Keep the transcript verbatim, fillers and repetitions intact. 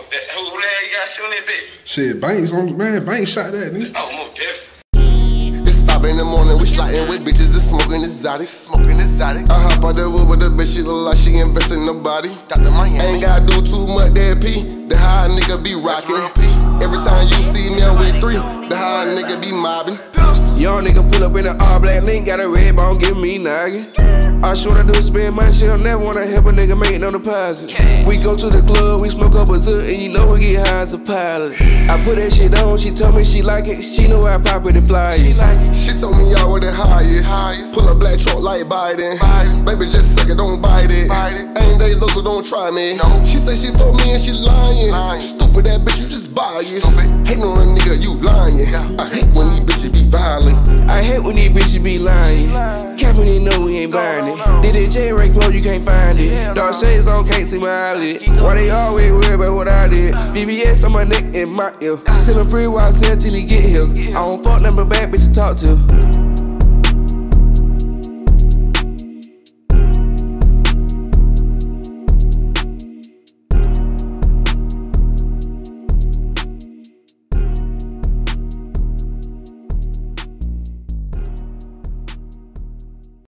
Who, who the hell you got shooting that bitch? Shit, Banks on, man, Banks shot that, nigga. Oh, more definitely. It's five in the morning, we sliding with bitches and smoking exotic. Smoking exotic. I hop out the wood with the bitch, she look like she invest in the body. Doctor Miami. Ain't gotta do too much, that P. The high nigga be rocking. Every time you see me, I'm with three. The high nigga be mobbing. Young nigga pull up in an all black link, got a red bone, give me noggin. All she wanna do is spend money, she don't never wanna help a nigga make no deposit. We go to the club, we smoke up a zip, and you know we get high as a pilot. I put that shit on, she told me she like it, she know I pop it and fly it. She like it. She told me y'all were the highest. highest. Pull a black truck like Biden. Biden. Baby, just suck it, don't bite it. Bite it. Ain't they low, so don't try me. No. She say she for me and she lying. lying. Stupid that bitch, you just biased. Hating on a nigga, you lying. Yeah. I hate when these bitches be violent. I hate when these bitches be lying. Cap when they know we ain't buying it. Did that J-Ray clothes, you can't find it. Dark shades on, can't see my eyelid. Why they always worry about what I did? V V S on my neck and my ear. Tell him free while I sell till he get here. I don't fuck nothing but bad bitch to talk to.